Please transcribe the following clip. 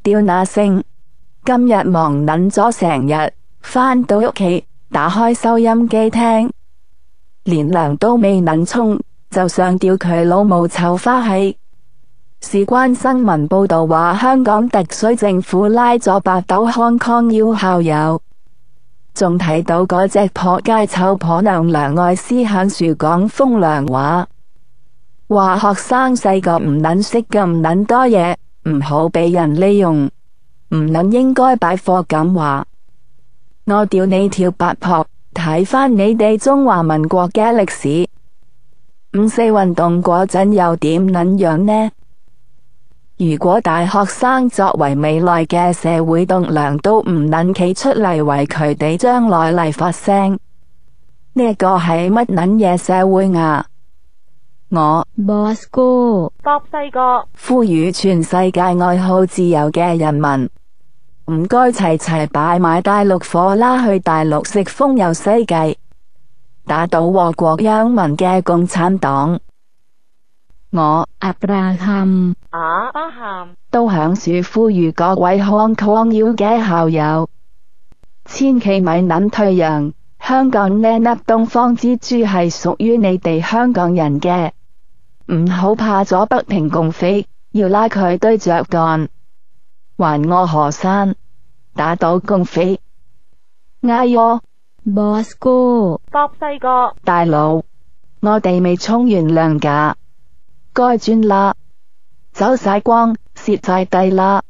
屌那聲，今日忙撚咗成日，返到屋企打開收音機聽，連涼都未撚沖，就想屌佢老母臭花閪。事關新聞報道話香港特區政府拉咗8斗 Hong Kong U 校友，仲睇到嗰隻撲街臭婆娘娘愛思響樹講風涼話，話學生細個唔撚識咁撚多嘢，唔好俾人利用，唔撚應該擺貨咁話。我屌你條八婆，睇返你哋中華民國嘅歷史，5·4運動嗰陣又點撚樣呢？如果大學生作為未來嘅社會棟樑都唔撚企出嚟為佢哋將來嚟發聲，呢個係乜撚嘢社會啊？我 Boss 哥博西哥呼籲全世界愛好自由嘅人民，唔該齊齊擺埋大陸貨啦，去大陸食風遊世界，打倒禍國殃民嘅共產黨。我阿布拉罕都響樹呼籲各位 Hong Kong U 嘅校友，千祈咪撚退讓，香港呢粒東方之珠係屬於你哋香港人嘅，唔好怕咗北平共匪，要拉佢對着幹，還我河山，打倒共匪。哎喲 Boss 哥博西哥大佬，我哋未沖完涼㗎，該轉啦，走晒光，蝕晒底啦。